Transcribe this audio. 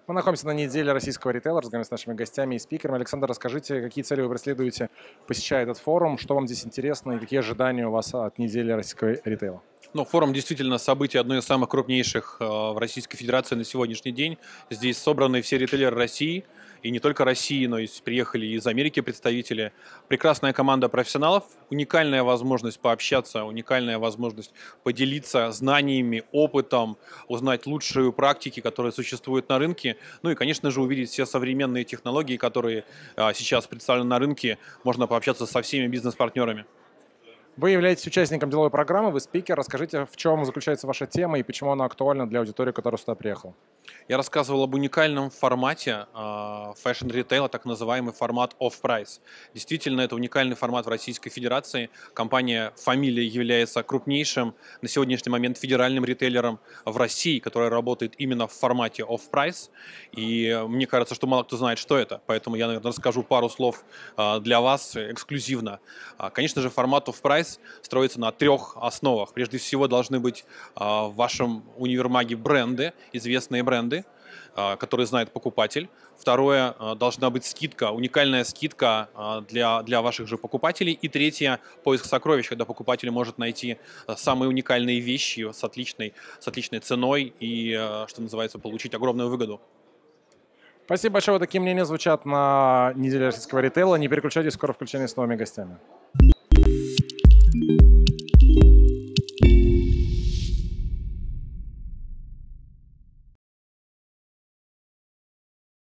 Мы находимся на неделе российского ритейла, разговариваем с нашими гостями и спикерами. Александр, расскажите, какие цели вы преследуете, посещая этот форум, что вам здесь интересно и какие ожидания у вас от недели российского ритейла? Ну, форум действительно событие одно из самых крупнейших в Российской Федерации на сегодняшний день. Здесь собраны все ритейлеры России, и не только России, но и приехали из Америки представители. Прекрасная команда профессионалов, уникальная возможность пообщаться, уникальная возможность поделиться знаниями, опытом, узнать лучшие практики, которые существуют на рынке. Ну и, конечно же, увидеть все современные технологии, которые сейчас представлены на рынке. Можно пообщаться со всеми бизнес-партнерами. Вы являетесь участником деловой программы, вы спикер. Расскажите, в чем заключается ваша тема и почему она актуальна для аудитории, которая сюда приехала? Я рассказывал об уникальном формате фэшн-ритейла, так называемый формат off-price. Действительно, это уникальный формат в Российской Федерации. Компания «Фамилия» является крупнейшим на сегодняшний момент федеральным ритейлером в России, который работает именно в формате off-price. И мне кажется, что мало кто знает, что это. Поэтому я, наверное, расскажу пару слов для вас эксклюзивно. Конечно же, формат off-price строится на трех основах. Прежде всего, должны быть в вашем универмаге бренды, известные бренды, которые знает покупатель. Второе, должна быть скидка, уникальная скидка для ваших же покупателей. И третье, поиск сокровищ, когда покупатель может найти самые уникальные вещи с отличной ценой и, что называется, получить огромную выгоду. Спасибо большое. Вот такие мнения звучат на неделе российского ритейла. Не переключайтесь, скоро включение с новыми гостями.